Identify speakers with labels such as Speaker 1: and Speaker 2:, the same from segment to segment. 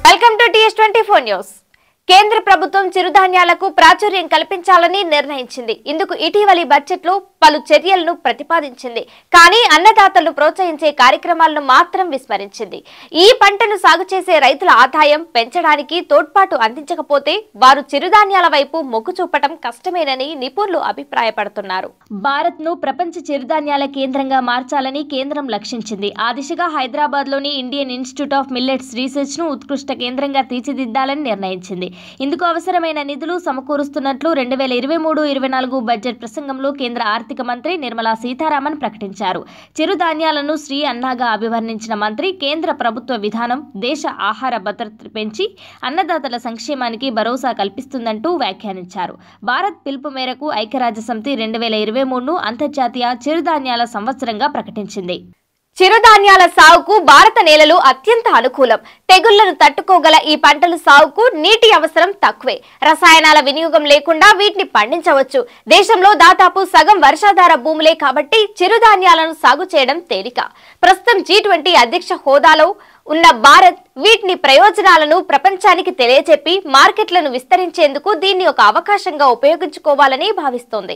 Speaker 1: Welcome to TS24 news. కేంద్ర ప్రభుత్వం చిరుధాన్యాలకు ప్రాచుర్యం కల్పించాలని నిర్ణయించింది. ఇందుకు ఇటీవలి బడ్జెట్లో పలు చర్యలను ప్రతిపాదించింది. కానీ అన్నదాతలను ప్రోత్సహించే కార్యక్రమాలను మాత్రం విస్మరించింది. ఈ పంటను సాగు చేసే రైతుల ఆదాయం పెంచడానికి తోడ్పాటు అందించకపోతే వారు చిరుధాన్యాల వైపు మొగ్గు చూపటం కష్టమేనని నిపుణులు అభిప్రాయపడుతున్నారు. భారత్ను ప్రపంచ చిరుధాన్యాల కేంద్రంగా మార్చాలని కేంద్రం లక్ష్యించింది. ఆ దిశగా హైదరాబాద్లోని ఇండియన్ ఇన్స్టిట్యూట్ ఆఫ్ మిల్లెట్స్ రీసెర్చ్ను ఉత్కృష్ట కేంద్రంగా తీర్చిదిద్దాలని నిర్ణయించింది. ఇందుకు అవసరమైన నిధులు సమకూరుస్తున్నట్లు 2023-24 బడ్జెట్ ప్రసంగంలో కేంద్ర ఆర్థిక మంత్రి నిర్మలా సీతారామన్ ప్రకటించారు. చిరుధాన్యాలను శ్రీ అన్నాగా అభివర్ణించిన మంత్రి కేంద్ర ప్రభుత్వ విధానం దేశ ఆహార భద్రత పెంచి అన్నదాతల సంక్షేమానికి భరోసా కల్పిస్తుందంటూ వ్యాఖ్యానించారు. భారత్ పిలుపు మేరకు ఐక్యరాజ్యసమితి 2023ను అంతర్జాతీయ చిరుధాన్యాల సంవత్సరంగా ప్రకటించింది. చిరుధాన్యాల సాగుకు భారత నేలలు అత్యంత అనుకూలం. తెగుళ్లను తట్టుకోగల ఈ పంటల సాగుకు నీటి అవసరం తక్కువే. రసాయనాల వినియోగం లేకుండా వీటిని పండించవచ్చు. దేశంలో దాదాపు సగం వర్షాధార భూములే కాబట్టి చిరుధాన్యాలను సాగు చేయడం తేలిక. ప్రస్తుతం G20 అధ్యక్ష హోదాలో ఉన్న భారత్ వీటిని ప్రయోజనాలను ప్రపంచానికి తెలియజెప్పి మార్కెట్లను విస్తరించేందుకు దీన్ని ఒక అవకాశంగా ఉపయోగించుకోవాలని భావిస్తోంది.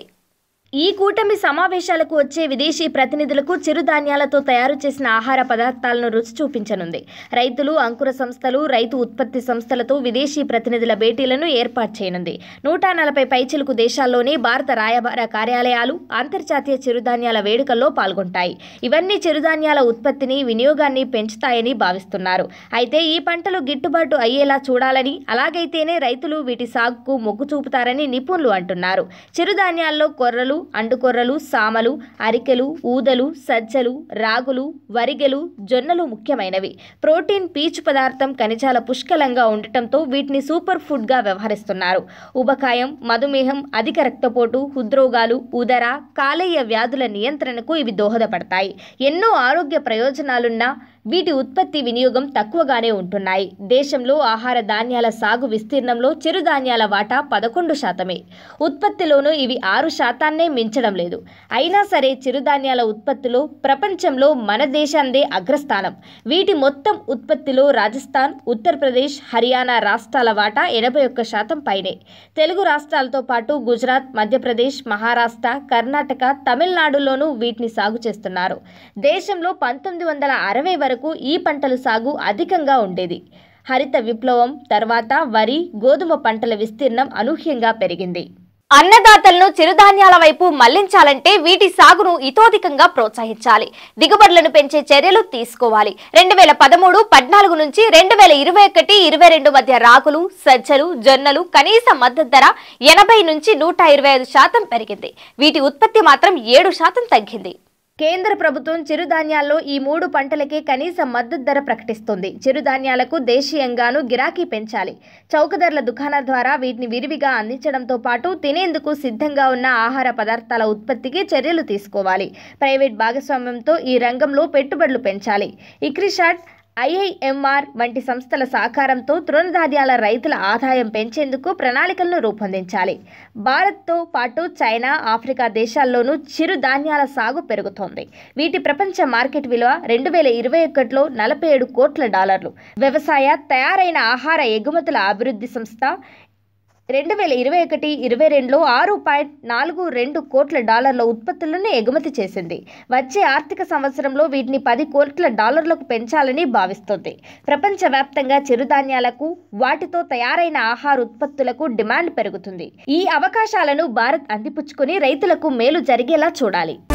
Speaker 1: ఈ కూటమి సమావేశాలకు వచ్చే విదేశీ ప్రతినిధులకు చిరుధాన్యాలతో తయారు చేసిన ఆహార పదార్థాలను రుచి చూపించనుంది. రైతులు, అంకుర సంస్థలు, రైతు ఉత్పత్తి సంస్థలతో విదేశీ ప్రతినిధుల భేటీలను ఏర్పాటు చేయనుంది. 140 పైచిలుకు దేశాల్లోని భారత రాయబార కార్యాలయాలు అంతర్జాతీయ చిరుధాన్యాల వేడుకల్లో పాల్గొంటాయి. ఇవన్నీ చిరుధాన్యాల ఉత్పత్తిని, వినియోగాన్ని పెంచుతాయని భావిస్తున్నారు. అయితే ఈ పంటలు గిట్టుబాటు అయ్యేలా చూడాలని, అలాగైతేనే రైతులు వీటి సాగుకు మొగ్గు చూపుతారని నిపుణులు అంటున్నారు. చిరుధాన్యాల్లో కొర్రలు, అండుకొర్రలు, సామలు, అరికెలు, ఊదలు, సజ్జలు, రాగులు, వరిగెలు, జొన్నలు ముఖ్యమైనవి. ప్రోటీన్, పీచు పదార్థం, ఖనిజాల పుష్కలంగా ఉండటంతో వీటిని సూపర్ ఫుడ్ గా వ్యవహరిస్తున్నారు. ఉబకాయం, మధుమేహం, అధిక రక్తపోటు, హృద్రోగాలు, ఉదర, కాలేయ వ్యాధుల నియంత్రణకు ఇవి దోహదపడతాయి. ఎన్నో ఆరోగ్య ప్రయోజనాలున్నా వీటి ఉత్పత్తి, వినియోగం తక్కువగానే ఉంటున్నాయి. దేశంలో ఆహార ధాన్యాల సాగు విస్తీర్ణంలో చిరుధాన్యాల వాటా 11%. ఉత్పత్తిలోనూ ఇవి 6%నే మించడం లేదు. అయినా సరే చిరుధాన్యాల ఉత్పత్తిలో ప్రపంచంలో మన దేశాందే అగ్రస్థానం. వీటి మొత్తం ఉత్పత్తిలో రాజస్థాన్, ఉత్తరప్రదేశ్, హర్యానా రాష్ట్రాల వాటా 81% పైనే. తెలుగు రాష్ట్రాలతో పాటు గుజరాత్, మధ్యప్రదేశ్, మహారాష్ట్ర, కర్ణాటక, తమిళనాడులోనూ వీటిని సాగు చేస్తున్నారు. దేశంలో 1960 వరకు ఈ పంటల సాగు అధికంగా ఉండేది. హరిత విప్లవం తర్వాత వరి, గోధుమ పంటల విస్తీర్ణం అనూహ్యంగా పెరిగింది. అన్నదాతలను చిరుధాన్యాల వైపు మళ్లించాలంటే వీటి సాగును ఇతోధికంగా ప్రోత్సహించాలి. దిగుబడులను పెంచే చర్యలు తీసుకోవాలి. 2013-14 నుంచి 2021-22 మధ్య రాగులు, సజ్జలు, జొన్నలు కనీస మద్దతు ధర 80 నుంచి 125% పెరిగింది. వీటి ఉత్పత్తి మాత్రం 7% తగ్గింది. కేంద్ర ప్రభుత్వం చిరుధాన్యాల్లో ఈ 3 పంటలకే కనీస మద్దతు ధర ప్రకటిస్తుంది. చిరుధాన్యాలకు దేశీయంగానూ గిరాకీ పెంచాలి. చౌక ధరల దుకాణాల ద్వారా వీటిని విరివిగా అందించడంతో పాటు తినేందుకు సిద్ధంగా ఉన్న ఆహార పదార్థాల ఉత్పత్తికి చర్యలు తీసుకోవాలి. ప్రైవేట్ భాగస్వామ్యంతో ఈ రంగంలో పెట్టుబడులు పెంచాలి. ఇక్రిషాట్, IIMR వంటి సంస్థల సహకారంతో తృణధాన్యాల రైతుల ఆదాయం పెంచేందుకు ప్రణాళికలను రూపొందించాలి. భారత్తో పాటు చైనా, ఆఫ్రికా దేశాల్లోనూ చిరుధాన్యాల సాగు పెరుగుతోంది. వీటి ప్రపంచ మార్కెట్ విలువ 2021లో $47 కోట్ల. వ్యవసాయ, తయారైన ఆహార ఎగుమతుల అభివృద్ధి సంస్థ 2021-22లో $6.42 కోట్ల ఉత్పత్తులను ఎగుమతి చేసింది. వచ్చే ఆర్థిక సంవత్సరంలో వీటిని $10 కోట్ల పెంచాలని భావిస్తోంది. ప్రపంచవ్యాప్తంగా చిరుధాన్యాలకు, వాటితో తయారైన ఆహార ఉత్పత్తులకు డిమాండ్ పెరుగుతుంది. ఈ అవకాశాలను భారత్ అందిపుచ్చుకుని రైతులకు మేలు జరిగేలా చూడాలి.